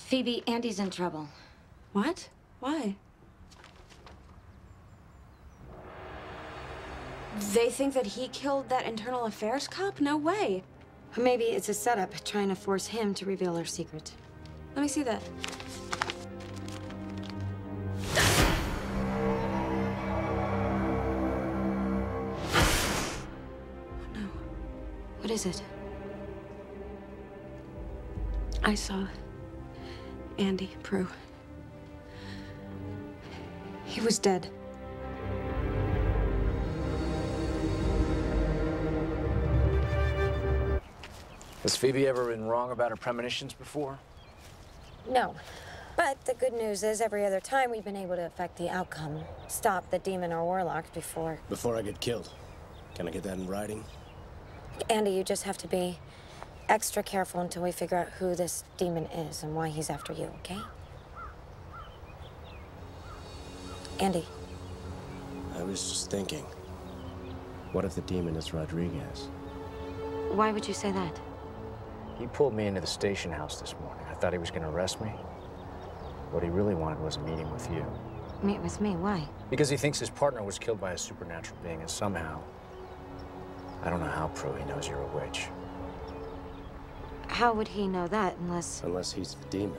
Phoebe, Andy's in trouble. What? Why? They think that he killed that internal affairs cop? No way. Or maybe it's a setup trying to force him to reveal our secret. Let me see that. No. What is it? I saw Andy Prue. He was dead. Has Phoebe ever been wrong about her premonitions before? No. But the good news is every other time we've been able to affect the outcome. Stop the demon or warlock before... Before I get killed. Can I get that in writing? Andy, you just have to be extra careful until we figure out who this demon is and why he's after you, okay? Andy. I was just thinking. What if the demon is Rodriguez? Why would you say that? He pulled me into the station house this morning. I thought he was going to arrest me. What he really wanted was a meeting with you. Meet with me? Why? Because he thinks his partner was killed by a supernatural being, and somehow... I don't know how, Prue, he knows you're a witch. How would he know that unless... Unless he's the demon.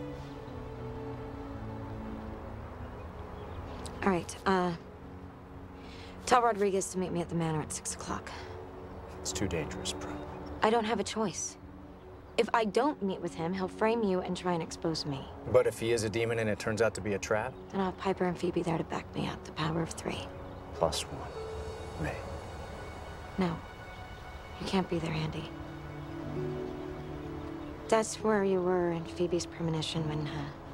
All right, tell Rodriguez to meet me at the manor at 6 o'clock. It's too dangerous, Prue. I don't have a choice. If I don't meet with him, he'll frame you and try and expose me. But if he is a demon and it turns out to be a trap? Then I'll have Piper and Phoebe there to back me up. The power of 3. +1. Me. No. You can't be there, Andy. That's where you were in Phoebe's premonition when,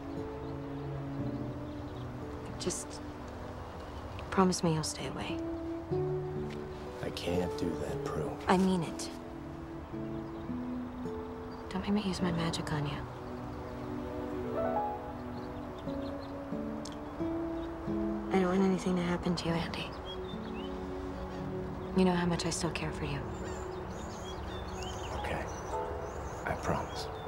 just promise me you'll stay away. I can't do that, Prue. I mean it. Don't make me use my magic on you. I don't want anything to happen to you, Andy. You know how much I still care for you. Okay. I promise.